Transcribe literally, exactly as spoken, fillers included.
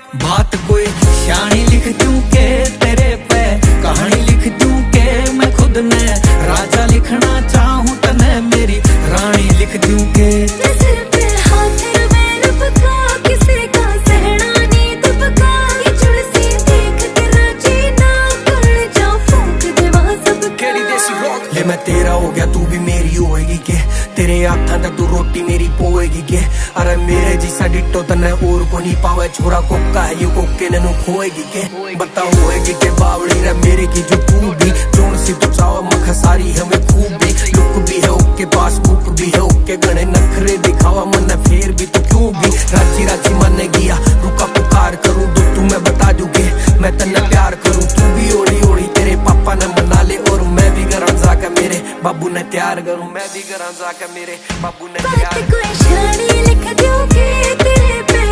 बात कोई शानी लिख दूं के तेरे पे, कहानी लिख दूं के मैं खुद ने राजा लिखना चाहूं तने मेरी रानी लिख दूं के। सिर पे हाथ में रुपका किसी का सहना नी दुबका, ये जुड़सी देख के राजी ना कर जा फूंक देवा सब केड़ी देसी रॉक। ले मैं तेरा हो गया तू भी मेरी होएगी के, तेरे हाथा तक तू रोटी मेरी पोएगी के। अरे मेरे जिसा डिट्टो तने और को नहीं पावे, छोरा कोका है यू कोके ने खोएगी के। बता होएगी के बावड़ी रे मेरे की जो तू भी जोन सी तू चाव मख सारी हमें खूब भी। लुक भी है ओके पास बुक भी है ओके, गणे नखरे दिखावा मन फेर भी तो क्यों भी। राजी राजी मन गया रुका पुकार करूं तो तू मैं बता दूंगे मैं तन्ने प्यार करूं। तू भी ओड़ी ओड़ी तेरे पापा ने मना ले, और मैं भी घर जाकर मेरे बाबू ने तैयार करूं। मैं भी घर जाकर मेरे बाबू